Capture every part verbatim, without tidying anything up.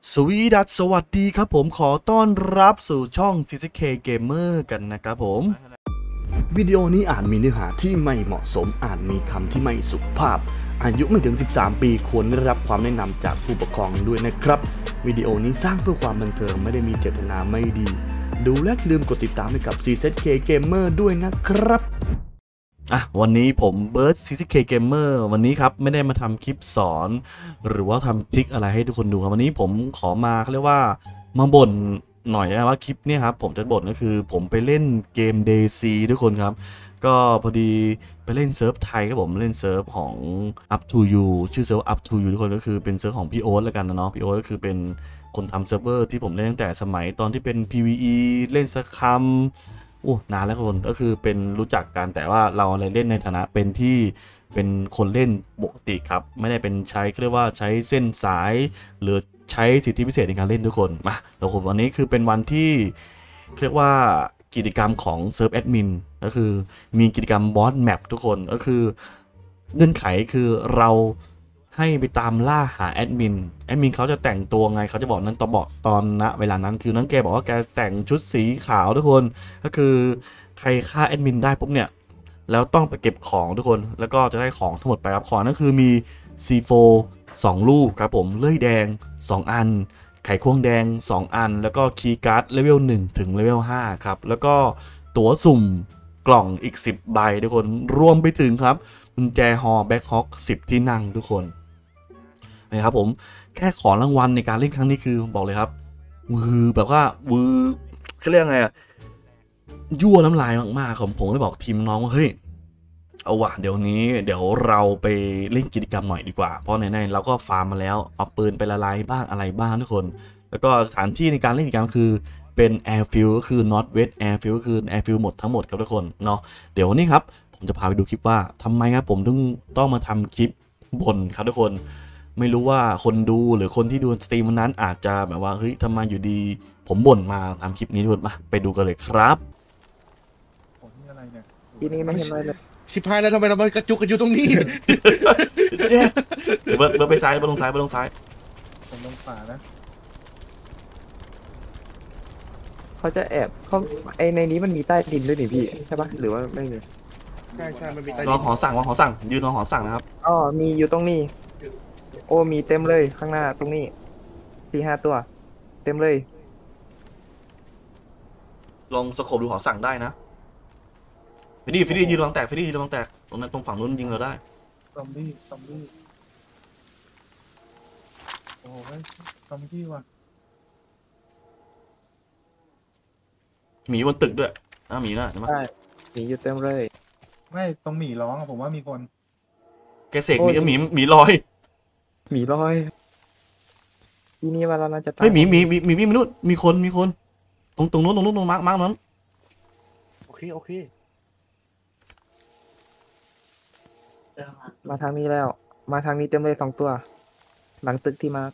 สวีดัสสวัสดีครับผมขอต้อนรับสู่ช่อง ซี ซี เค Gamer กันนะครับผมวิดีโอนี้อาจมีเนื้อหาที่ไม่เหมาะสมอาจมีคำที่ไม่สุภาพอายุไม่ถึงสิบสามปีควรได้รับความแนะนำจากผู้ปกครองด้วยนะครับวิดีโอนี้สร้างเพื่อความบันเทิงไม่ได้มีเจตนาไม่ดีดูและลืมกดติดตามให้กับ ซี ซี เค Gamer ด้วยนะครับอ่ะวันนี้ผมเบิร์ด ซี ซี เค Gamer วันนี้ครับไม่ได้มาทำคลิปสอนหรือว่าทำทริคอะไรให้ทุกคนดูครับวันนี้ผมขอมาเขาเรียกว่ามาบ่นหน่อยนะว่าคลิปเนี่ยครับผมจะบ่นก็คือผมไปเล่นเกม เดย์ซี ทุกคนครับก็พอดีไปเล่นเซิร์ฟไทยครับผมเล่นเซิร์ฟของ up to you ชื่อเซิร์ฟ up to you ทุกคนก็คือเป็นเซิร์ฟของพี่โอ๊ตแล้วกันนะเนาะพี่โอ๊ตก็คือเป็นคนทำเซิร์ฟเวอร์ที่ผมเล่นตั้งแต่สมัยตอนที่เป็น พี วี อี เล่นสักคำโอ้นานแล้วคนก็คือเป็นรู้จักกันแต่ว่าเราอะไรเล่นในฐานะเป็นที่เป็นคนเล่นปกติครับไม่ได้เป็นใช้เรียกว่าใช้เส้นสายหรือใช้สิทธิพิเศษในการเล่นทุกคนมาทุกคนวันนี้คือเป็นวันที่เรียกว่ากิจกรรมของเซิร์ฟแอดมินก็คือมีกิจกรรมบอสแมปทุกคนก็คือเงื่อนไขคือเราให้ไปตามล่าหาแอดมินแอดมินเขาจะแต่งตัวไงเขาจะบอกนั้นตอนบอกตอนณเวลานั้นคือนั้นแกบอกว่าแกแต่งชุดสีขาวทุกคนก็คือใครฆ่าแอดมินได้ปุ๊บเนี่ยแล้วต้องไปเก็บของทุกคนแล้วก็จะได้ของทั้งหมดไปครับของนั่นคือมี ซี โฟร์ สองลูกครับผมเลื่อยแดงสองอันไขควงแดงสองอันแล้วก็คีย์การ์ดเลเวลหนึ่งถึงเลเวลห้าครับแล้วก็ตั๋วสุ่มกล่องอีกสิบใบทุกคนรวมไปถึงครับกุญแจฮอแบ็คฮอคสิบที่นั่งทุกคนนะครับผมแค่ของรางวัลในการเล่นครั้งนี้คือบอกเลยครับวือแบบว่าวือเขาเรียกไงอะยั่วน้ำลายมากๆผมผมเลยบอกทีมน้องว่าเฮ้ยเอาวะเดี๋ยวนี้เดี๋ยวเราไปเล่นกิจกรรมหน่อยดีกว่าเพราะในๆเราก็ฟาร์มมาแล้วเอาปืนไปละลายบ้างอะไรบ้างทุกคนแล้วก็สถานที่ในการเล่นกิจกรรมคือเป็น Airfield ก็คือ North West Airfield ก็คือ Airfield หมดทั้งหมดครับทุกคนเนาะเดี๋ยวนี้ครับผมจะพาไปดูคลิปว่าทำไมครับผมต้องต้องมาทำคลิปบ่นครับทุกคนไม่รู้ว่าคนดูหรือคนที่ดูสตรีมนั้นอาจจะแบบว่าเฮ้ยทำไมอยู่ดีผมบ่นมาทำคลิปนี้ทุกคนมาไปดูกันเลยครับผมนี่อะไรเนี่ยทีนี้ไม่เห็นอะไรเลยชิบหายแล้วทำไมเรามากระจุกกันอยู่ตรงนี้เบิร์ดเบิร์ดไปซ้ายเบิร์ดลงซ้ายเบิร์ดลงซ้ายผมลงขวานะเขาจะแอบเขาไอในนี้มันมีใต้ดินด้วยนี่พี่ใช่ปะหรือว่าไม่มีใช่ใช่มันมีใต้รดิอน หอสั่งรอหอสั่งยืนรอหอสั่งนะครับอ๋อมีอยู่ตรงนี้ โอ้มีเต็มเลยข้างหน้าตรงนี้สี่ห้าตัว เต็มเลยลองสโคปดูหอสั่งได้นะฟิดดี้ฟิดดี้ยืนระวังแตกฟิดดี้ยืนระวังแตกตรงนั้นตรงฝั่งนู้นยิงเราได้ซอมบี้ซอมบี้โอ้ยซอมบี้ว่ะหมีบนตึกด้วยนะหมีนะเห็นไหมใช่มีอยู่เต็มเลยไม่ตรงหมีร้องอะผมว่ามีคนแกเสกหมีหมีหมีลอยหมีลอยทีนี้ว่าเราน่าจะตายเฮ้ยหมีหมีหมีหมีวิ่งมานู่นมีคนมีคนตรงตรงนู้นตรงนู้นตรงมาร์กมาร์กนั้นโอเคโอเคมาทางนี้แล้ว มาทางนี้เต็มเลยสองตัว หลังตึกที่มา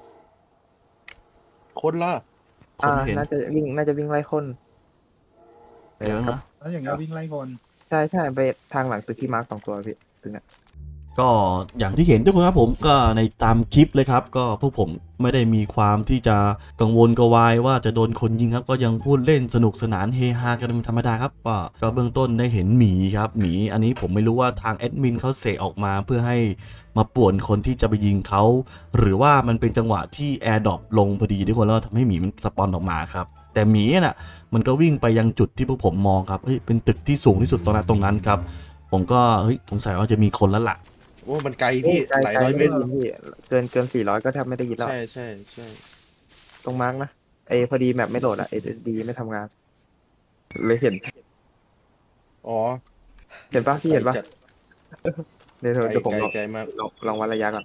คนละคนอ่าไม่เห็นน่าจะวิ่งน่าจะวิ่งไล่คนเดี๋ยวนะแล้วอย่างเงี้ยวิ่งไล่คนใช่ใช่ไปทางหลังตึกที่มาร์คสองตัวพี่ตึกเนี้ยก็อย่างที่เห็นทุกคนครับผมก็ในตามคลิปเลยครับก็พวกผมไม่ได้มีความที่จะกังวลกวายว่าจะโดนคนยิงครับก็ยังพูดเล่นสนุกสนานเฮฮากันเป็นธรรมดาครับก็ก็เบื้องต้นได้เห็นหมีครับหมีอันนี้ผมไม่รู้ว่าทางแอดมินเขาเสกออกมาเพื่อให้มาป่วนคนที่จะไปยิงเขาหรือว่ามันเป็นจังหวะที่แอร์ดรอปลงพอดีทุกคนแล้วทำให้หมีมันสปอนออกมาครับแต่หมีน่ะมันก็วิ่งไปยังจุดที่พวกผมมองครับเฮ้ยเป็นตึกที่สูงที่สุดตรงนั้นตรงนั้นครับผมก็เฮ้ยสงสัยว่าจะมีคนแล้วล่ะโอ้มันไกลพี่ไกลหลายไกลร้อยเมไม่ตรได้ยินพี่เกินเกินสี่ร้อยก็แทบไม่ได้ยินแล้วใช่ใช่ใช่ตรงมาร์กนะไอพอดีแมปไม่โหลดอะเอดีไม่ทำงาน เลยเห็นอ๋อเห็นปะพี่เห็นปะจัดเดี๋ยวไกลเดี๋ยวผมไกลลองไกลมากลองลองวัดระยะก่อน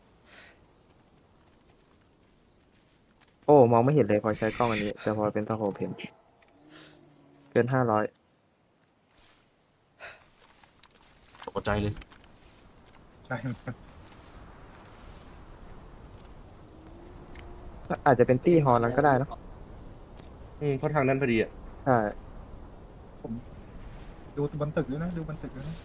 โอ้มองไม่เห็นเลยพอใช้กล้องอันนี้แต่พอเป็นตาโฮเห็นเกินห้าร้อยตกใจเลยใช่อาจจะเป็นตี้ฮอนั้นก็ได้นะอืมเพราะทางนั้นพอดีอ่ะใช่ดูบนตึกด้วยนะดูบนตึกด้วยนะ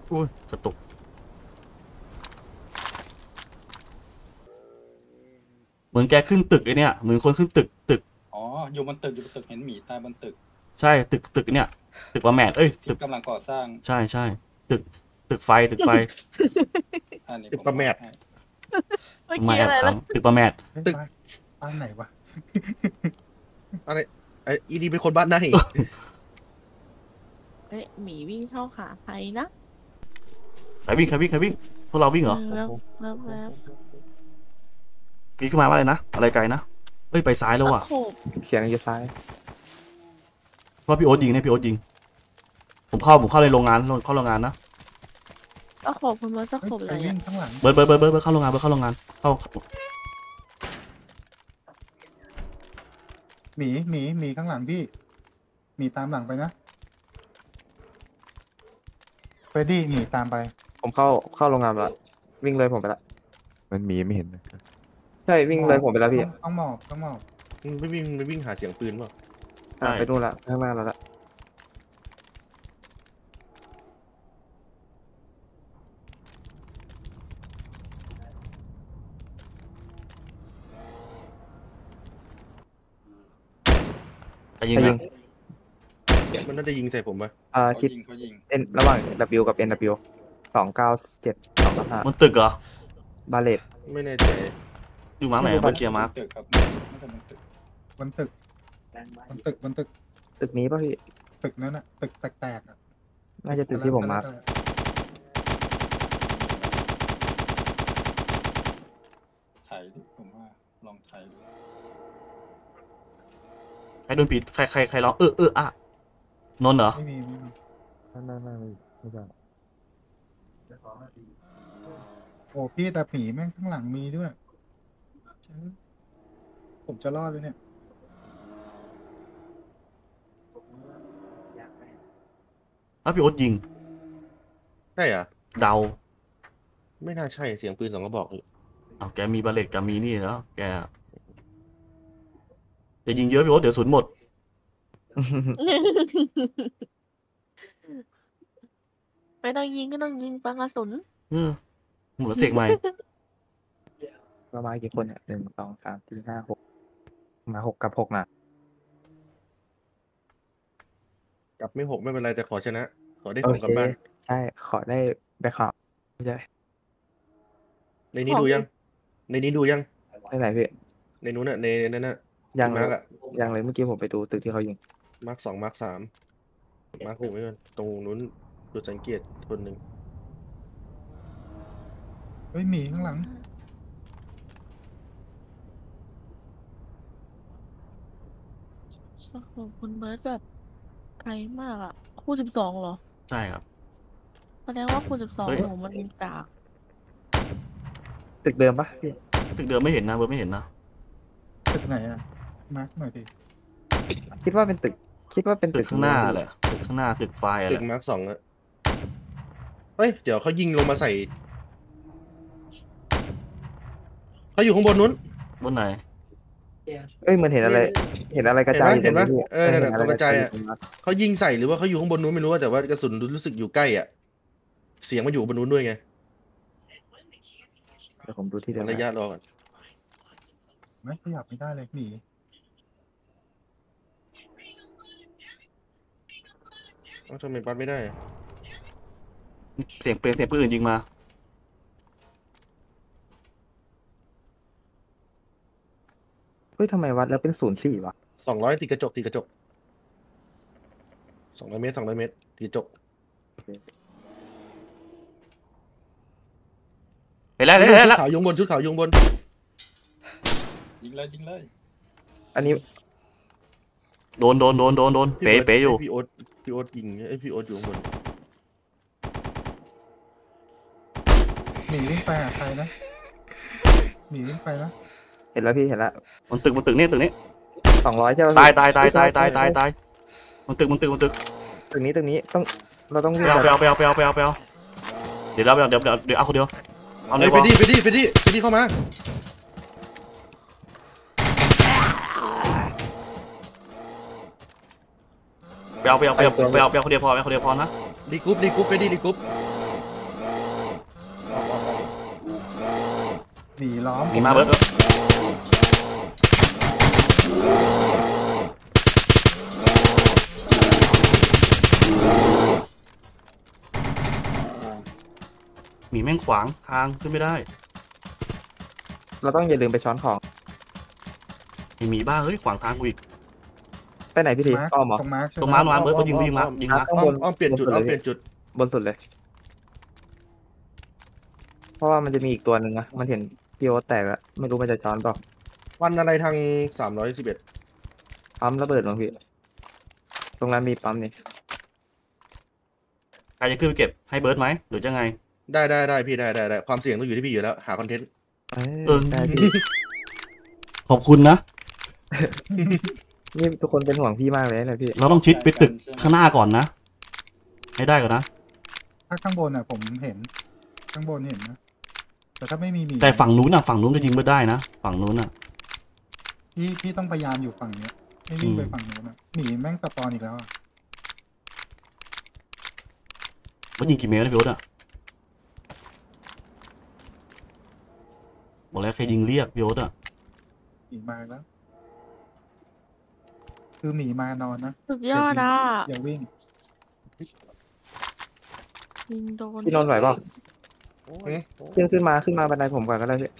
อุ้ยกระตุกเหมือนแกขึ้นตึกไอเนี่ยเหมือนคนขึ้นตึกตึกอ๋ออยู่บนตึกอยู่บนตึกเห็นหมีตายบนตึกใช่ตึกตึกเนี่ยตึกประแมดเอ้ยตึกกำลังก่อสร้างใช่ใช่ตึกตึกไฟตึกไฟอันนี้ตึกประแมดเมื่อมากี้แอบอะไรถานะมตึกประแมดตึกบ้านไหนวะ อะไรไออีดีเป็นคนบ้านไหนเอ้ยหมีวิ่งเข้าขาใครนะใครวิ่งใครวิ่งใครวิ่งพวกเราวิ่งเหรอแล้วแล้วแล้วพี่ขึ้นมาว่าอะไรนะอะไรไกลนะเอ้ยไปซ้ายแล้วว่ะโขบเสียงอยู่ซ้ายว่าพี่โอ๊ตยิงเนี่ยพี่โอ๊ตยิงผมเข้าผมเข้าในโรงงานเข้าโรงงานนะตะโขบคุณเบิร์ตตะโขบอะไรไปวิ่อ่ะงข้างหลังเบิร์ดเบิร์ดเบิร์ดเบิร์ดเบิร์ดเข้าโรงงานเบิร์ดเข้าโรงงานเข้าหมีหมีหมีข้างหลังพี่หมีตามหลังไปนะเฟรดดี้หมีตามไปผมเข้าเข้าโรงงานไปละวิ่งเลยผมไปละมันมีไม่เห็นนะใช่วิ่งเลยผมไปแล้วพี่ต้องต้องหมอบต้องหมอบไม่วิ่งไม่วิ่งหาเสียงปืนเปล่าอ่ะไปนู่นละข้างหน้าแล้วละจะยิงใครนะยิงมันน่าจะยิงใส่ผมปะอ่าเขาทิศยิงเขายิงเอ็นระหว่าง W กับ N W สองเก้าเจ็ดสองเก้าห้ามันตึกเหรอบาเลตไม่แน่ใจอยู่มาร์กไหนอะเบอร์เกียร์มาร์กตึกครับน่าจะบนตึกบนตึกบนตึกบนตึกตึกนี้ป่ะพี่ตึกนั้นอะตึกแตกๆอะน่าจะตึกที่ผมมาร์คถ่ายดิผมว่าลองถ่ายดูใครโดนผิดใครใครใครร้องเออเอออ่ะนนท์เหรอไม่มีไม่มีไม่ไม่ไม่ไม่ใช่โอ้พี่แต่ผีแม่งข้างหลังมีด้วยเจ้าผมจะรอดเลยเนี่ยแล้วพี่โอ๊ตยิงใช่เหรอ่ะเดาไม่น่าใช่เสียงปืนสองกระบอกเลยเอาแกมีบาเลตกับมีนี่แล้วแกจะยิงเยอะพี่โอ๊ตเดี๋ยวศูนย์หมดไม่ต้องยิงก็ต้องยิงปลากระสุนเออหมดแล้วเสกใหม่ประมาณกี่คนเนี่ยหนึ่งสองสามสี่ห้าหกมาหกกับหกนะกลับไม่หกไม่เป็นไรแต่ขอชนะ ขอได้โอผลเคกลับบ้านใช่ขอได้แบ็คอัพไม่ใช่ในนี้ดูยัง ในนี้ดูยังได้ไหนพี่ในนู้นน่ะในในนั้นน่ะยังเลมาร์กอะยังเลยเมื่อกี้ผมไปดูตึกที่เขายิงมาร์กสองมาร์กสามมาร์กหนึ่งไว้ก่อนตรงนู้นจุดสังเกตคนหนึ่งเฮ้ยหมีข้างหลังตะโขบคุณเบิร์ตแบบไกลมากอ่ะคู่สิบสองเหรอใช่ครับแสดงว่าคู่สิบสองเฮ้ยผมมันกากตึกเดิมปะพี่ตึกเดิมไม่เห็นนะเบอร์ไม่เห็นนะตึกไหนอะมาร์กหน่อยดิคิดว่าเป็นตึก คิดว่าเป็นตึตึกกข้างหน้าแหละตึกข้างหน้าตึกไฟอะไรตึกมาร์กสองอะเฮ้ยเดี๋ยวเขายิงลงมาใส่เขาอยู่ข้างบนนู้นบนไหนเอ้ยเหมือนเห็นอะไร เห็นอะไรกระจายอยู่เห็นปะตรงเห็นปะเออนั่นแหละห็ตรงกระจายอะตรงนั้นเขายิงใส่หรือว่าเขาอยู่ข้างบนนู้นไม่รู้อะแต่ว่ากระสุนรู้สึกอยู่ใกล้อ่ะ เสียงมันอยู่บนนู้นด้วยไงเดี๋ยวผมดูที่เดิมระยะรอก่อนไม่ขยับไม่ได้เลยหมีเอ้าทำไมปัดไม่ได้อะเสียงเปลี่ยนเสียงปืนอื่นยิงมาเฮ้ยทำไมวัดแล้วเป็นศูนย์สี่วะสองร้อยตีกระจกตีกระจกสองร้อยเมตรสองร้อยเมตรตีกระจกเห็นแล้วเห็นแล้วเห็นชุดแล้วขาวยุงบนชุดขาวยุงบนยิงเลยยิงเลยอันนี้โดนโดนโดนโดนโดนเป๋เป๋อยู่พี่โอ๊ตพี่โอ๊ตยิงไอยพี่โอ๊ตอยู่ข้างบนหมีวิ่งไปหาใครนะหมีวิ่งไปนะเห็นแล้วพี่เห็นแล้วมันตึกมันตึกนี่ตึกนี้สองร้อยใช่ปะตายพี่ตายตายตายตายตายตายมันตึกมันตึกมันตึกตึกนี้ตึกนี้ต้องเราต้องไปวิ่งเอาแบบไปเอาไปเอาไปเอาไปเอาไปเอาเดี๋ยวเราไปเอาเดี๋ยวเดี๋ยวเดี๋ยวเอาคนเดียวเอาเฮ้เดียยวไปดิไปดิไปดิไปดิเข้ามาไปเอาไปเอาไปเอาไปเอาไปเอาคนเดียวพอไปเอาคนเดียวพอนะดีกรุ๊ปดีกรุ๊ปไปดิดีกรุ๊ปหมีล้อมมีมาเบิร์ด หมีแม่งขวางทางขึ้นไม่ได้เราต้องอย่าลืมไปช้อนของไอหมีบ้าเฮ้ยขวางทางกูอีกไปไหนพี่ทีมาร์คอ้อมเหรอตรงมาร์คใช่ไหตรงมาร์คมาเบิร์ดเบิร์ดยิงยิงมายิงมาข้างอ้บอน มอ้อมเปลี่ยนจุดอ้อมเปลี่ยนจุดบนสุดเลย เพราะว่ามันจะมีอีกตัวหนึ่งนะมันเห็นพี่โอ๊ตแตกแล้วไม่รู้มันจะช้อนเปล่าวันอะไรทางสามร้อยสิบเอ็ดปั๊มระเบิดมั้งพี่ตรงนั้นมีปั๊มนี่ใครจะขึ้นไปเก็บให้เบิร์ดไหมหรือจะไงได้ได้ได้พี่ได้ได้ได้ความเสี่ยงต้องอยู่ที่พี่อยู่แล้วหาคอนเทนต์เอเอออได้พี่ขอบคุณนะนี่ทุกคนเป็นห่วงพี่มากเลยนะพี่เราต้องชิดไปตึกข้างหน้าก่อนนะ ให้ได้ก่อนนะถ้าข้างบนอ่ะผมเห็น ข้างบนเห็นนะ แต่ถ้าไม่มีหมีแต่ฝั่งนู้นอ่ะฝั่งนู้นก็ยิงเบิร์ดได้นะฝั่งนู้นอ่ะพี่พี่ต้องพยายามอยู่ฝั่งเนี้ยไม่วิ่งไปอืมฝั่งนู้นอ่ะหมีแม่งสปอนอีกแล้วอ่ะเบิร์ดยิงกี่เมตรนะพี่โอ๊ตอ่ะบอกแล้วใครยิงเรียกพี่โอ๊ตอ่ะหมีมาแล้ว คือหมีมานอนนะสุดยอดอ่ะอย่าวิ่งยิงโดนพี่นนท์ไหวเปล่าขึ้นขึ้นมาขึ้นมาบันไดผมก่อนก็ได้พี่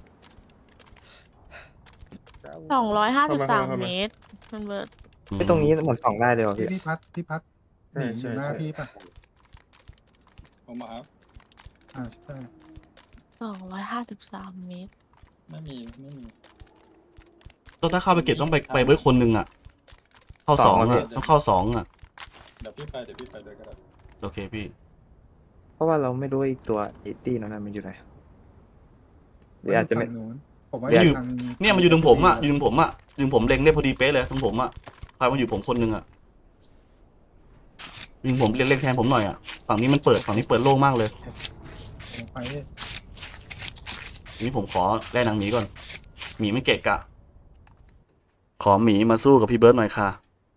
สองร้อยห้าสิบสามเมตรมันเบิร์ดไอ้ตรงนี้เหมือนส่องได้เลยว่ะพี่พี่พัดพี่พัดหมีอยู่หน้าพี่ป่ะผมมาครับอ่าใช่สองร้อยห้าสิบสามเมตรไม่มีไม่มีต้องถ้าเข้าไปเก็บต้องไปไปเบิร์ดคนหนึ่งอ่ะ เข้าสองอ่ะต้องเข้าสองอ่ะเดี๋ยวพี่ไปเดี๋ยวพี่ไปด้วยก็ได้โอเคพี่เพราะว่าเราไม่รู้อีกตัวอีตี้นั้นนะมันอยู่ไหนหรืออาจจะไม่ฝั่งนู้นผมว่าอยู่ทางเนี่ยมันอยู่ตรงผมอ่ะอยู่ตรงผมอ่ะอยู่ตรงผมเล็งได้พอดีเป๊ะเลยตรงผมอ่ะใครมาอยู่ผมคนหนึ่งอ่ะยิงผมเล็งเล็งแทนผมหน่อยอ่ะฝั่งนี้มันเปิดฝั่งนี้เปิดโล่งมากเลยผมไปทีนี้ผมขอแล่นางหมีก่อนหมีไม่เกะกะ ขอหมีมาสู้กับพี่เบิร์ดหน่อยค่ะ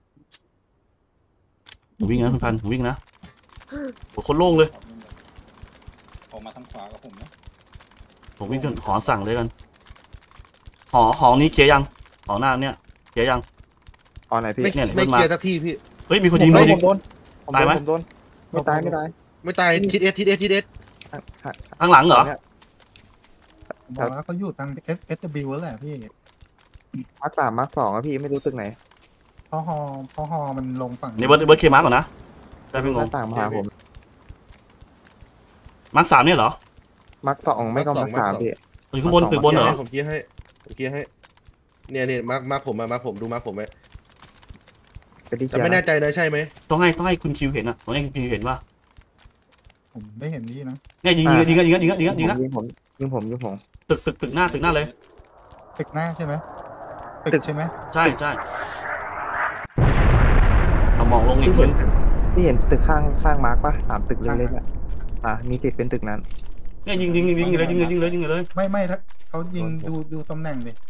ผมวิ่งนะคุณพันธุ์ผมวิ่งนะโอ้คนโล่งเลยครับวิ่งเลยออกมาทางขวากับผมนะผมวิ่งขึ้นหอสั่งเลยกัน หอหอนี้เคลียร์ยังหอหน้าเนี่ยเคลียร์ยังอ๋อไหนพี่ไม่เนี่ยไม่เพิ่งมาเคลียร์สักที่พี่เฮ้ยมีคนยิงมีคนยิงผมโดนผมตายไหมโดนผมโดนไม่ตายไม่ตายไม่ตายทิศเอสทิศเอสทิศเอสข้างหลังเหรอผมบอกว่าเขาอยู่ทาง S S W แล้วแหละพี่มาร์คสามมาร์คสองอะพี่ไม่รู้ตึกไหนเพราะฮอเพราะฮอมันลงฝั่งในเบิร์ดเบิร์ดเคลียร์มาร์กก่อนนะได้ไม่งหน้าง ต่างมาหาผมมาร์กสามเนี่ยเหรอมาร์คสองไม่ก็มาร์คสามพี่อยู่ข้างบนตึกบนเหรอผมเคลียร์ให้ผมเคลียร์ให้เนี่ยเนี่ยมาร์คมาร์คผมมามาร์คผมดูมาร์คผมไหมไปที่แต่เชียไม่ร์แน่ใจนะใช่ไหมต้องให้ต้องให้คุณคิวเห็นอ่ะต้องให้คุณคิวเห็นว่าผมไม่เห็นนี่นะเนี่ยยิงยิงยิงยิงยิงยิงยิงยิงนะยิงผมยิงผมยิงผมตึกตึกตึกหน้าตึกหน้าเลยตึกหน้าใช่ไหมตึตึกกใช่ไหมใช่ใช่เอามองลงอีพี่กเห็นึนงพี่เห็นตึกข้างข้างมาร์คปะสามตึกเล็กๆอะอ่ะมีสิทธิ์เป็นตึกนั้นเนี่ยยิงยิงยิงยิงเลยยิงเลยยิงเลยยิงเลยไม่ไม่ถ้าเขายิงดูดูตำแหน่งดิ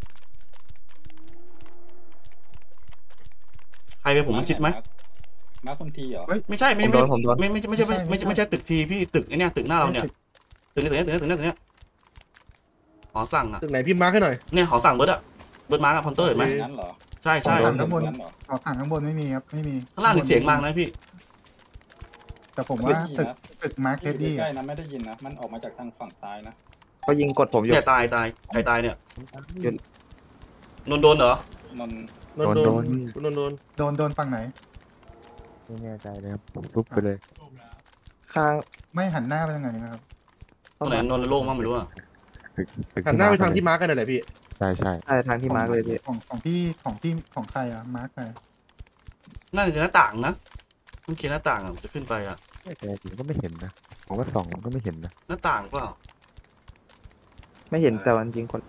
ใครไปผมมันชิดไหมมาคนทีเหรอไม่ใช่ไม่ผมโดไม่นผมโดนไม่ไม่ไม่ใช่ไม่ไม่ไม่ใช่ตึกทีพี่ตึกไอเนี่ยตึกหน้าเราเนี่ยตึกตึกนี้ตึกนี้ตึกนี้ตึกนี้ตึกนี้หอสั่งอ่ะตึกไหนพี่มาร์คให้หน่อยเนี่ยหอสั่งเบิร์ดอ่ะเบิร์ดมาร์กอะพอนเตอร์เห็นไหมงั้นเหรอใช่ใช่ข้างบนงั้เหรอออกถังข้างบนไม่มีครับไม่มีข้างล่างนี่เสียงมากนะพี่แต่ผมไม่ว่าได้ยินตึกนะตึกมาร์คที่เทอยู่ดดี้ใกล้ๆนะไม่ได้ยินนะมันออกมาจากทางฝั่งซ้ายนะเขายิงกดผมอยู่เนี่ยตายตายใครตายเนี่ยหยุดนนโดนเหรอนนนนโดนคุณนนโดนโดนโดนฝั่งไหนไม่แน่ใจเลยครับผมทุบไปเลยข้างไม่หันหน้าไปทางไหนนะครับตรงไหนนนโล่งมากไม่รู้อ่ะตึกตึกหันหน้าไปร์คทางที่เลยมาร์คกันหน่อยพี่ใช่ใช่ใช่ทางที่มาร์คเลยพี่ของของพี่ของพี่ของใครอะมาร์คใครน่าจะหน้าต่างนะมันเขียนหน้าต่างอ่ะจะขึ้นไปอ่ะแต่จริงก็ไม่เห็นนะผมก็ส่องก็ไม่เห็นนะหน้าต่างเปล่าไม่เห็นแต่วันจริงคน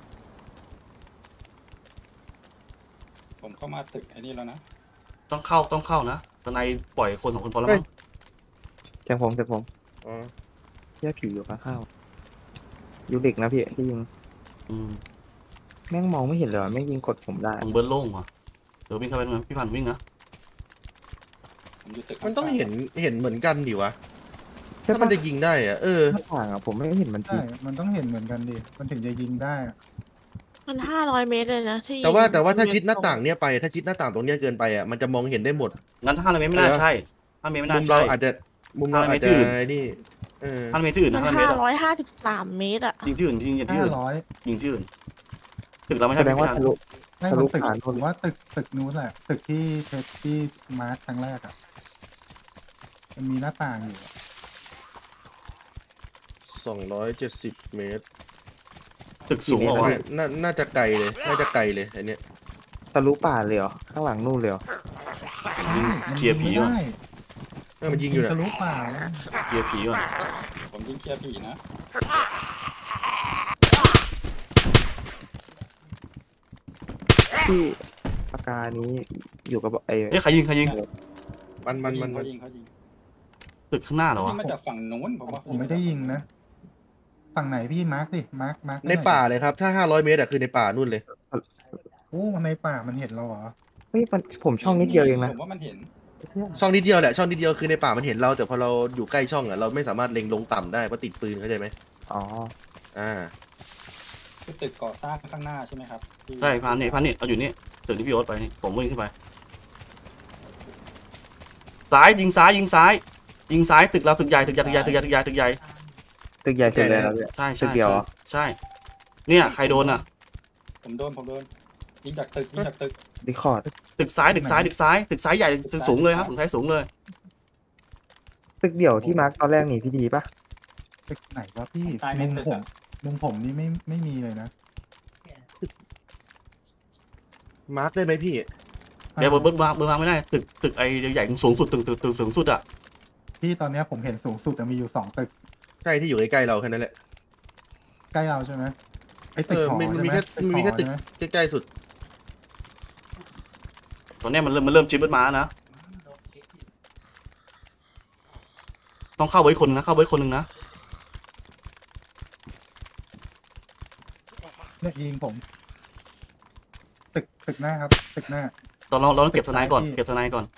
ผมเข้ามาตึกไอ้นี่แล้วนะต้องเข้าต้องเข้านะตอนในปล่อยคนสองคนพอแล้วมั้งเสียงผมเสียงผมอ๋อแยกผีอยู่ข้างๆยูริกนะพี่ที่ยิงอืมแม่งมองไม่เห็นเลยว่ะแม่งยิงกดผมได้ตรงเบิร์ดโล่งว่ะเดี๋ยววิ่งเข้าไปนะพี่พันธุ์วิ่งนะผมอยู่ตึกมันต้องข้าๆเห็นเห็นเหมือนกันดิวะช่ถ้ามัปะนจะยิงได้อะเออหน้าต่างอะผมไม่เห็นมันจริใช่งมันต้องเห็นเหมือนกันดิมันถึงจะยิงได้อะมันห้าร้อยเมตรเลยนะที่แต่ว่าแต่ว่าถ้ายิงชิดหน้าต่างเนี้ยไปถ้าชิดหน้าต่างตรงเนี้ยเกินไปอ่ะมันจะมองเห็นได้หมดงั้นห้าร้อยเมตรไม่น่าใช่ห้าเมตรไม่มุน่ามเราใช่อาจจะมุมเราห้าร้อยอาจจะเมตรที่อื่นนี่เออห้าร้อยเมตรที่อื่นมันะนห้าร้อยเมห้าตรอะร้อยห้าสิบสามเมตรอะยิงที่อื่นยิงที่ห้าอื่นร้อยยิงที่อื่นตึกเราไม่แสใช่ดงว่าไม่ทะทันลุไม่ทะลุมันตึกผ่านผมว่าตึกตึกนู้นแหละ ตึกที่เทสที่มาร์คครั้งแรกอ่ะมันมีหน้าต่างอยู่อะสองร้อยเจ็ดสิบเมตรตึกสูงกว่าน่าน่าน่าจะไกลเลยน่าจะไกลเลยอันเนี้ยทะลุป่าเลยเหรอข้างหลังนู่นเลยเหรอยิงมันเคลียร์ผีไม่ก่อนได้เออมันยิงอยู่ทะนะลุป่าแล้วเคลียร์ผีก่อนผมยิงเคลียร์ผีนะที่ปากกานี้อยู่กับไอ้เอ้ยใครยิงใครยิงมันมันมันมัเขานยิงเขายิงตึกข้างหน้าเหรอวะนี่มาจากฝั่งนู้นผมว่าผมไม่ได้ยิงนะ ฝั่งไหนพี่มาร์คดิมาร์คมาร์คในป่าเลยครับถ้าห้าร้อยเมตรอะคือในป่านู่นเลยโอ้ในป่ามันเห็นเราเหรอเฮ้ยมันผมช่องนิดเดียวเองนะผมว่ามันเห็นช่องนิดเดียวแหละช่องนิดเดียวคือในป่ามันเห็นเราแต่พอเราอยู่ใกล้ช่องอะเราไม่สามารถเล็งลงต่ำได้เพราะติดปืนเข้าใจไหมอ๋ออ่าคือตึกก่อสร้างข้างหน้าใช่ไหมครับที่ใช่พันนี่พันนี่เอาอยู่นี่ตึกที่พี่โอ๊ตไปนี่ผมวิ่งขึ้นไปซ้ายยิงซ้ายยิงซ้าย ยิงซ้ายตึกเราตึกใหญ่ตึกใหญ่ตึกใหญ่ตึกใหญ่ตึกใหญ่ตึกใหญ่ตึกใหญ่เสร็จแล้วเนี่ยใช่ตึใช่กเดียวใช่เหรอใช่ เนี่ยใครโดนอ่ะผมโดนผมโดนยิงจากตึกยิงจากตึกดิคอร์ดตึกซ้ายตึกซ้ายตึกซ้ายตึกซ้ายใหญ่ตึกสูงเลยครับตึกซ้ายสูงเลยตึกเดี่ยวที่มาร์กตอนแรกนี่พี่ดีปะตึกไหนวะพี่ตายในมุมตึกผมอะมุมผมนี่ไม่ไม่มีเลยนะมาร์คได้ไหมพี่เดี๋ยวเบอร์เบอร์มาเบอร์มาไม่ได้ตึกตึกไอ้ใหญ่สูงสุดตึกตึกตึกสูงสุดอ่ะพี่ตอนเนี้ยผมเห็นสูงสุดจะมีอยู่สองตึกใช่ที่อยู่ใกล้ๆเราแค่นั้นแหละใกล้เราใช่ไหมไอ้ตึกเออหอมันใช่มีไหมแค่ตึกมันหมีอแค่ตึกใช่ไหมใกล้ๆสุดตอนเนี้ยมันเริ่มมันเริ่มชิปเบิร์ดมานะต้องเข้าไว้คนนะเข้าไว้คนหนึ่งนะเนี่ยยิงผม ตึกตึกหน้าครับ ตึกหน้าตอนเราเราต้องเก็บสไนด์ก่อนพี่เก็บสไนด์ก่อน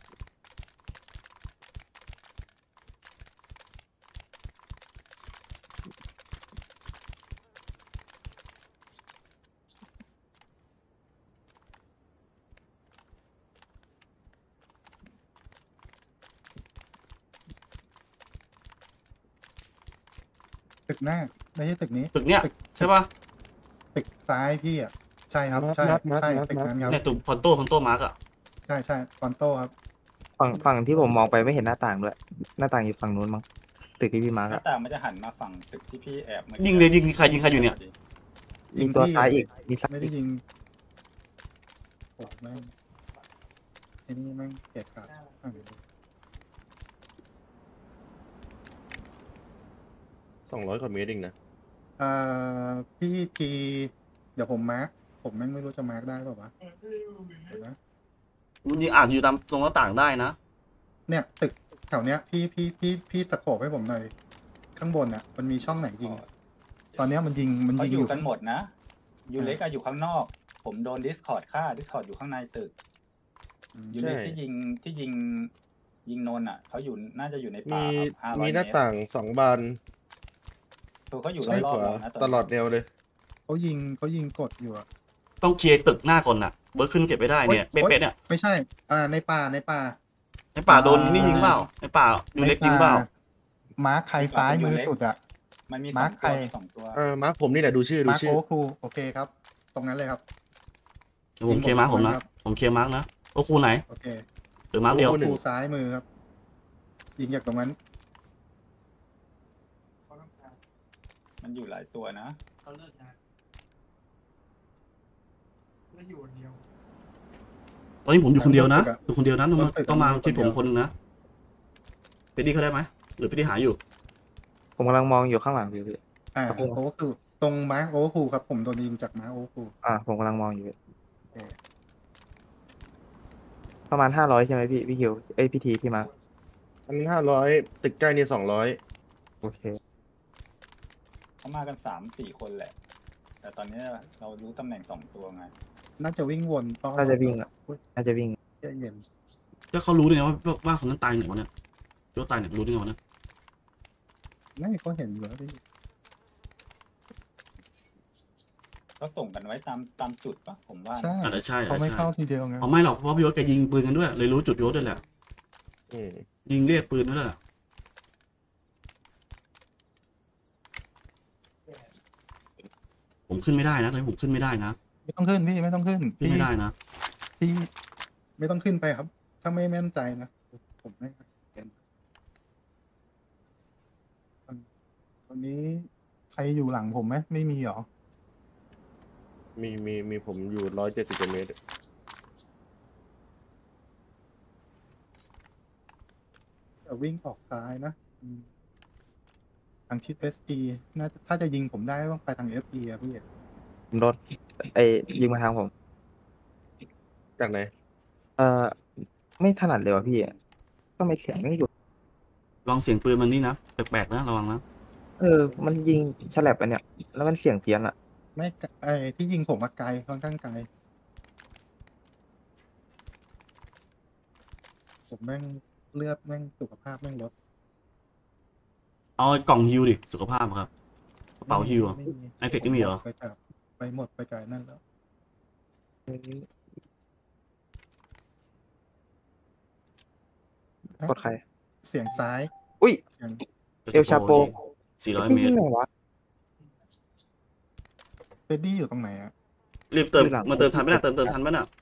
ตึกหน้า ไม่ใช่ตึกนี้ตึกเนี้ยตึกใช่ป่ะตึกซ้ายพี่อ่ะ ใช่ครับมาร์คใช่มาร์คมาร์คใช่มาร์คตึกนั้นครับเนี่ยตึกพอนโต้พอนโต้มาร์กอ่ะใช่ใช่ฟอนโต้ครับฝั่งฝั่งที่ผมมองไปไม่เห็นหน้าต่างด้วย หน้าต่างอยู่ฝั่งนู้นมั้งตึกที่พี่มาร์กหน้าอะต่างมันจะหันมาฝั่งตึกที่พี่แอบเมื่อกี้ยิงเลยยิงใครยิงใครอยู่เนี่ยยิงตัวซ้ายอีกมีซ้ายไม่ได้ยิงโอ้แม่งไอ้นี่แม่งเกลียดขาดอ่ะเดี๋ยวดูสองร้อยกว่าเมตรเองนะเอ่อพี่ทีเดี๋ยวผมมาร์คผมแม่งไม่รู้จะมาร์คได้เปล่าวะเดี๋ยวนะมันยิงอ่านอยู่ตามตรงหน้าต่างได้นะเนี่ยตึกแถวเนี้ยพี่พี่พี่พี่สโคปให้ผมหน่อยข้างบนอ่ะ มันมีช่องไหนยิง ตอนเนี้ยมันยิงมันเขายิงออยู่ ยู่กันหมดนะยูเล็กอะอยู่ข้างนอก ผมโดนดิสคอร์ดฆ่าดิสคอร์ดอยู่ข้างในตึกอืมยูเล็กใช่ที่ยิงที่ยิงยิงนนท์อ่ะเขาอยู่น่าจะอยู่ในมีป่าครับห้าร้อยมีเมหน้าตรต่างสองบานคือเขาอยู่รซ้ายอขบๆวาเรานะตลอดแนวเลยเขายิงเขายิงกดอยู่อะต้องเคลียร์ตึกหน้าก่อนน่ะเบิร์ดขึ้นเก็บไม่ได้เนี่ยโอ๊ยเป๊ะๆเนี่ยไม่ใช่ อ่าในป่าในป่าในป่าโดนนี่ยิงเปล่าในป่าดูเล็กยิงเปล่ามาร์คใครซ้ายมือสุดอะมันมีสมาอร์งคใครตัวสองตัวเออมาร์คผมนี่แหละดูชื่อดูมาร์คชื่โออคูโอเคครับ ตรงนั้นเลยครับเดี๋ยวผมเคลียร์มาร์กผมนะครับผมเคลียร์มาร์กนะโอ้ครูไหนโอเคหรือมาร์กเดียวโอคูซ้ายมือครับ ยิงจากตรงนั้นมันอยู่หลายตัวนะตอนนี้ผมอยู่คนเดียวนะอยู่คนเดียวนะต้องมาตึกอะต้องมามีคนที่ผมเดียวคนหนึงนะเฟดดี้เขาได้ไหมหรือเฟดดี้หาอยู่ผมกำลังมองอยู่ข้างหลังอยู่พี่อ่าครับผมโอคูตรงมาร์คโอคูครับ ผมโดนยิงจากมาร์คโอคูอ่าผมกำลังมองอยู่พี่โอเคประมาณห้าร้อยใช่ไหมพี่พี่คิวเอ้ยพี่ทีที่มาร์กอันห้าร้อยตึกใกล้นี่สองร้อยโอเคเขามากันสามสี่คนแหละ แต่ตอนนี้เรารู้ตำแหน่งสองตัวไงน่าจะวิ่งวนต้อน่าจะวิ่งอะอุ๊ยน่าจะวิ่งใจเย็นแล้วเขารู้ได้ไงว่าว่าว่าคนนั้นตายไหนวะเนี่ยรู้ตายไหนรู้ได้ไงวะเนี่ยไม่เขาเห็นอยู่แล้วพี่ก็ส่งกันไว้ตามตามจุดปะผมว่านะใช่อาจจะใช่อาเขาจจะไม่ใช่เข้าทีเดียวไงเอาไม่หรอกเพราะพี่ยศแกยิงปืนกันด้วยเลยรู้จุดพี่ยศด้วยแหละอืมยิงเรียกปืนนั่นแหละผมขึ้นไม่ได้นะตอนนี้ผมขึ้นไม่ได้นะไม่ต้องขึ้นพี่ไม่ต้องขึ้นขึ้นไม่ได้นะพี่ไม่ต้องขึ้นไปครับ ถ้าไม่แม่นใจนะผมไม่เห็นตอนนี้ใครอยู่หลังผมไหมไม่มีหรอมีมีมีผมอยู่ร้อยเจ็ดสิบเมตรจะวิ่งออกซ้ายนะอืมทางทิศ เอส จี น่าจะถ้าจะยิงผมได้ต้องไปทาง เอส จี อะพี่ผมโดนไอ้ยิงมาทางผมจากไหนเอ่อไม่ถนัดเลยว่ะพี่ก็ไม่เสียงไม่หยุดลองเสียงปืนมันนี่นะแปลกๆนะระวังนะเออ มันยิงฉลับไปเนี่ย แล้วมันเสียงเพี้ยนอ่ะไม่ไกลไอ้ที่ยิงผมมาไกลค่อนข้างไกลผมแม่งเลือดแม่งสุขภาพแม่งลดเอากล่องฮิวดิสุขภาพครับกระเป๋าฮิวอะไม่มีไอเฟกไม่มีเหรอไปกับไปหมดไปไกลนั่นแล้วกดใครเสียงซ้ายอุ้ยเสียงเอลชาโปสี่ร้อยที่เมยิตงรไหนวะเฟดดี้อยู่ตรงไหนอะรีบเติมอยู่หลังมาเติมทันไหมน่ะเติมเติมทันไหมน่ะ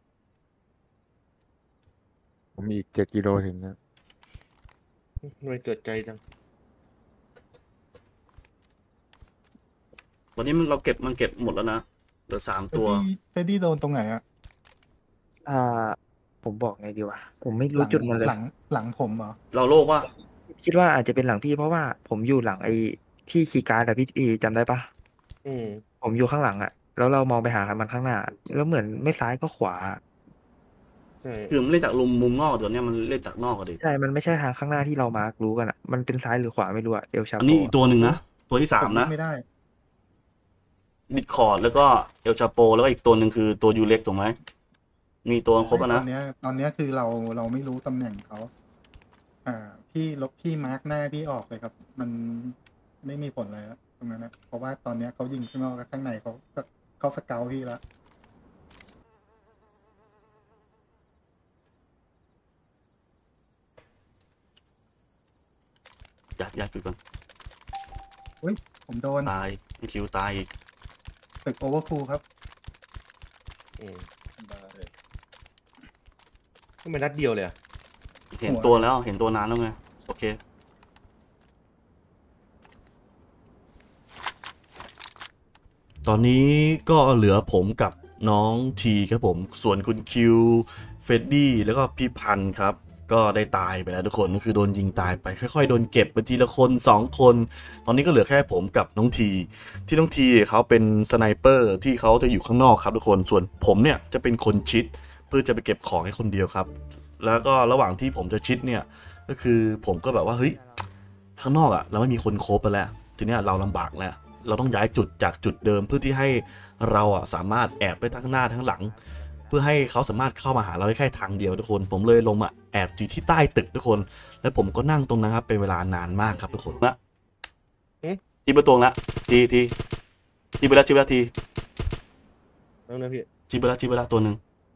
ผมมีอีกเจ็ดกิโลถึงนะทำไมเกิดไกลจังวันนี้มันเราเก็บมันเก็บหมดแล้วนะเหลือสามเฟดตัวดี้เฟดดี้โดนตรงไหนอะอ่า ผมบอกไงดีวะ ผมไม่หรู้ลังจุดมันเลยหลังหลังผมเหรอเราโลกว่าคิดว่าอาจจะเป็นหลังพี่เพราะว่าผมอยู่หลังไอ้ที่คีย์การ์ดอะพี่เอจำได้ปะอืมผมอยู่ข้างหลังอะแล้วเรามองไปหามันข้างหน้า แล้วเหมือนไม่ซ้ายก็ขวาใช่คือมันเล่นจากมุมมุมนอกตัวเนี้ยมันเล่นจากนอกกันดิใช่ มันไม่ใช่ทางข้างหน้าที่เรามาร์กรู้กันอะมันเป็นซ้ายหรือขวาไม่รู้อะเอลชาอันโปนี้อีกตัวหนึ่งนะตัวที่สามผนะวิ่งไม่ได้ดิดคอร์ดแล้วก็เอลชาโปแล้วก็อีกตัวหนึ่งคือตัวยูเล็กถูกไหมมีตัวครบแล้วตนะอนเนี้ยตอนเนี้ยคือเราเราไม่รู้ตำแหน่งเขา อ่า พี่ลบพี่มาร์กหน้าพี่ออกเลยครับ มันไม่มีผลเลยอะตรงนั้นนะเพราะว่าตอนเนี้ยเขายิงข้างนอกกับข้างในเขาก็เขาสเกลพี่แล้วอยากอยากจุดก่อนผมโดนตายไม่คิวตายอีกตึกโอเวอร์คูลครับอืมเบอร์เลยทำไมนัดเดียวเลยอะเห็นตัวแล้วเห็นตัวนานแล้วไงโอเคตอนนี้ก็เหลือผมกับน้องทีครับผมส่วนคุณคิวเฟดดี้แล้วก็พี่พันธ์ครับก็ได้ตายไปแล้วทุกคนก็คือโดนยิงตายไปค่อยๆโดนเก็บไปทีละคนสองคนตอนนี้ก็เหลือแค่ผมกับน้องทีที่น้องทีเขาเป็นสไนเปอร์ที่เขาจะอยู่ข้างนอกครับทุกคนส่วนผมเนี่ยจะเป็นคนชิดเพื่อจะไปเก็บของให้คนเดียวครับแล้วก็ระหว่างที่ผมจะชิดเนี่ยก็คือผมก็แบบว่าเฮ้ยข้างนอกอะเราไม่มีคนโคบไปแล้วทีเนี้ยเราลำบากแล้วเราต้องย้ายจุดจากจุดเดิมเพื่อที่ให้เราอะสามารถแอบไปทั้งหน้าทั้งหลังเพื่อให้เขาสามารถเข้ามาหาเราได้แค่ทางเดียวทุกคนผมเลยลงมาแอบอยู่ที่ใต้ตึกทุกคนแล้วผมก็นั่งตรงนั้นครับเป็นเวลานานมากครับทุกคนนะทีประตูละทีทีทีไปแล้วทีไปแล้วทีแล้วนะพี่ทีไปแล้วทีไปแล้วตัวหนึ่ง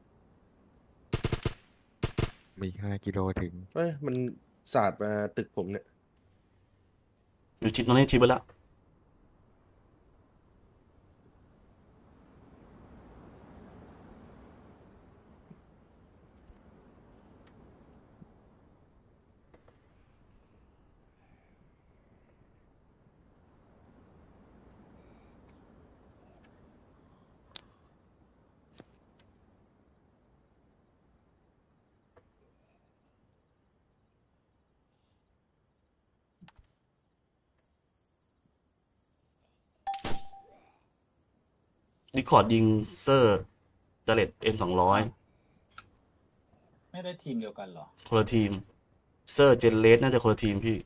มีห้ากิโลถึงเอ้ยมันสาดมาตึกผมเนี่ยอยู่ชิดตรงนี้ทีไปแล้วดิคอร์ดยิงเซอร์จาเลตเอ็มสองร้อยไม่ได้ทีมเดียวกันเหรอคนละทีมเซอร์เจนเลสน่าจะคนละทีมพี่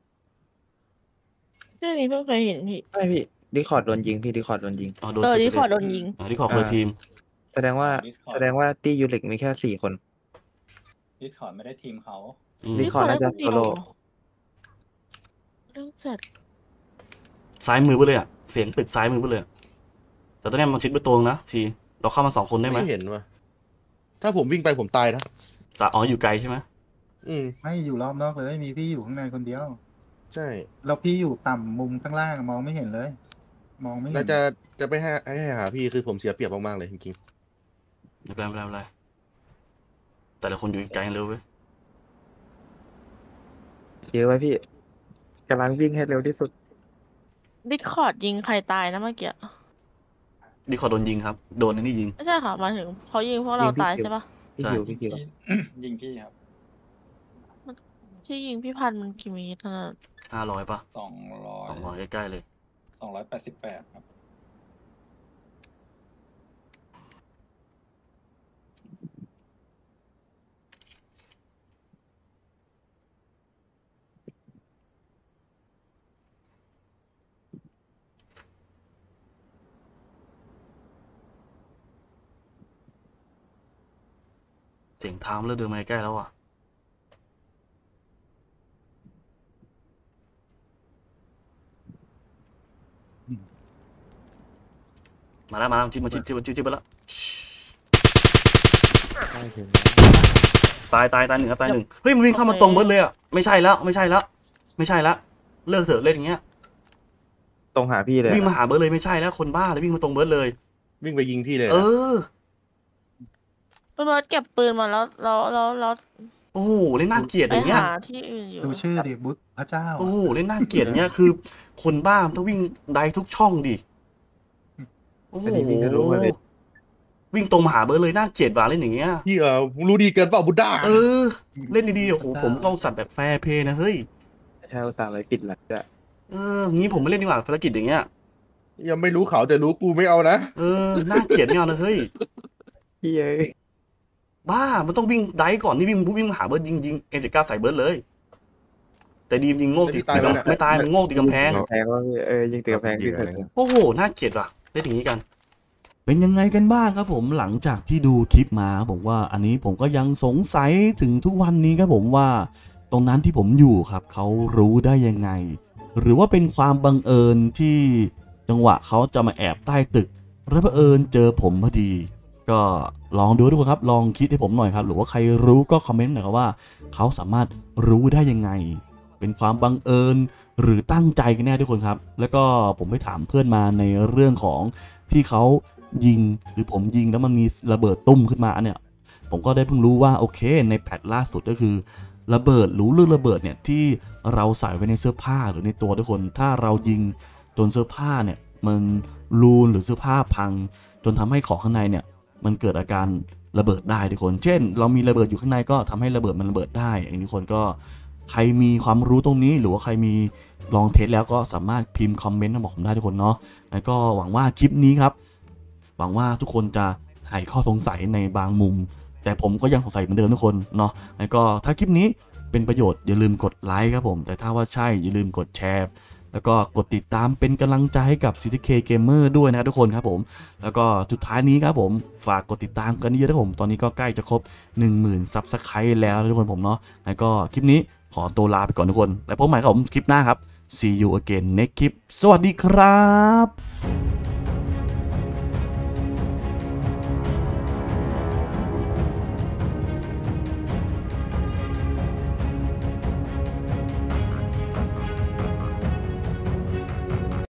เรื่องนี้เพิ่งเคยเห็นพี่ไม่พี่ดิคอร์ดโดนยิงพี่ดิคอร์ดโดนยิงอ๋อโดนเออเซอร์ที่เจขอเลโดสนยิงอ่าดิคอร์ดคนละทีมแสดงว่า Discord แสดงว่าตียูเล็กมีแค่สี่คนดิสคอร์ดไม่ได้ทีมเขาอืมดิคอร์ดน่าจะ Discord โซโล่คนเดียวต้องเสร็จซ้ายมือไปเลยอ่ะเสียงตึกซ้ายมือไปเลยแต่ตอนนี้มันชิดประตูนะทีเราเข้ามาสองคนได้ไหมไม่เห็นว่ะถ้าผมวิ่งไปผมตายนะอ๋ออยู่ไกลใช่ไหมอืมไม่อยู่รอบนอกเลยมีพี่อยู่ข้างในคนเดียวใช่แล้วพี่อยู่ต่ำมุมข้างล่างมองไม่เห็นเลย มองไม่เห็แล้วนจะจะไปให้ให้หาพี่คือผมเสียเปรียบมากๆเลยจริงไม่เป็นไรไม่เป็นไรไม่เป็นไรแต่ละคนอยู่ไกลกันเร็วเว้ยเยอะไว้พี่กำลังวิ่งให้เร็วที่สุดดิสคอร์ดยิงใครตายนะเมื่อกี้ดีขอโดนยิงครับโดนอันนี้ยิงไม่ใช่ค่ะหมายถึงเขายิงพวกเรายิงพี่ตายคิวใช่ปะพี่ใช่คิวพี่คิวยิงพี่ครับที่ยิงพี่พันธุ์มันกี่เมตรนะห้าร้อยป่ะสองร้อยสองร้อยใกล้ๆเลยสองร้อยแปดสิบแปดครับเสียงเท้าเริ่มเดินมาใกล้แล้วอ่ะมาแล้วมาแล้วชิดมาชิดชิดมาชิดชิดไปแล้วใกล้ถึงตายตายตายหนึ่งครับตายหนึ่งเฮ้ยมันวิ่งเข้ามาตรงเบิร์ดเลยอ่ะไม่ใช่แล้วไม่ใช่แล้วไม่ใช่แล้วเลิกเถอะเล่นอย่างเงี้ยตรงหาพี่เลยวิ่งมาหาเบิร์ดเลยไม่ใช่แล้วคนบ้าเลยวิ่งมาตรงเบิร์ดเลยๆ วิ่งไปยิงพี่เลยเอนะอเป็นว่าเก็บปืนมาแล้วแล้วแล้วแล้วโอ้โหเล่นน่าเกลียดไปอย่างเงี้ยหาที่อื่นอยู่ดูชื่อดิบุตพระเจ้าโอ้โหเล่นน่าเกลียดอย่างเงี้ยคือคนบ้ามันต้องวิ่งไดทุกช่องดิโอ้โหอันนี้วิ่งทะลุมาเลยวิ่งตรงมาหาเบิร์ดเลยน่าเกลียดว่ะเล่นอย่างเงี้ยพี่เออรู้ดีเกินเปล่าบุดด้าเออ เล่นดีๆโอ้โหผมต้องสัตว์แบบแฟร์เพย์นะเฮ้ยใช่อุตส่าห์ไปปิดหลังจะเอองี้ผมไม่เล่นดีกว่าภารกิจอย่างเงี้ยยังไม่รู้เขาแต่รู้กูไม่เอานะเออน่าเกลียดไม่เอานะเฮ้ยพี่เอ้ยบ้ามันต้องวิ่งไดก่อนนี่วิ่งวิ่งมาหาเบิร์ดยิงยิงเอ็นเดก้าใส่เบิร์ดเลย แต่ดีมยิงโง่ติดตายแล้วเนี่ยไม่ตายมันโง่ติดกำแพงแพงว่าพี่เออยิงติดกำแพงเหพี่ยื่อเถเลยอะโอ้โหน่าเกลียดว่ะเล่นอย่างนี้กันเป็นยังไงกันบ้างครับผมหลังจากที่ดูคลิปมาผมว่าอันนี้ผมก็ยังสงสัยถึงทุกวันนี้ครับผมว่า ตรงนั้นที่ผมอยู่ครับเขารู้ได้ยังไง หรือว่าเป็นความบังเอิญที่จังหวะเขาจะมาแอบใต้ตึกแล้วบังเอิญเจอผมพอดี ก็ลองดูทุกคนครับลองคิดให้ผมหน่อยครับหรือว่าใครรู้ก็คอมเมนต์หน่อยครับว่าเขาสามารถรู้ได้ยังไง เป็นความบังเอิญหรือตั้งใจกันแน่ทุกคนครับแล้วก็ผมไปถามเพื่อนมาในเรื่องของที่เขายิงหรือผมยิงแล้วมันมีระเบิดตุ้มขึ้นมาเนี่ยผมก็ได้เพิ่งรู้ว่าโอเคในแพทล่าสุดก็คือระเบิดหรือเรื่องระเบิดเนี่ยที่เราใส่ไว้ในเสื้อผ้าหรือในตัวทุกคนถ้าเรายิงจนเสื้อผ้าเนี่ยมันรูนหรือเสื้อผ้าพังจนทำให้ของข้างในเนี่ยมันเกิดอาการระเบิดได้ทุกคนเช่นเรามีระเบิดอยู่ข้างในก็ทำให้ระเบิดมันระเบิดได้อย่างนี้ทุกคนก็ใครมีความรู้ตรงนี้หรือว่าใครมีลองเทสแล้วก็สามารถพิมพ์คอมเมนต์มาบอกผมได้ทุกคนเนาะแล้วก็หวังว่าคลิปนี้ครับหวังว่าทุกคนจะหายข้อสงสัยในบางมุมแต่ผมก็ยังสงสัยเหมือนเดิมทุกคนเนาะแล้วก็ถ้าคลิปนี้เป็นประโยชน์อย่าลืมกดไลค์ครับผมแต่ถ้าว่าใช่อย่าลืมกดแชร์แล้วก็กดติดตามเป็นกำลังใจให้กับ ซี ที เค Gamer ด้วยนะทุกคนครับผมแล้วก็สุดท้ายนี้ครับผมฝากกดติดตามกันเยอะนะผมตอนนี้ก็ใกล้จะครบ หนึ่งหมื่น ซับสไครต์แล้วนะทุกคนผมเนาะแล้วก็คลิปนี้ขอตัวลาไปก่อนทุกคนแล้วพบใหม่ครับผมคลิปหน้าครับ see you again next คลิปสวัสดีครับ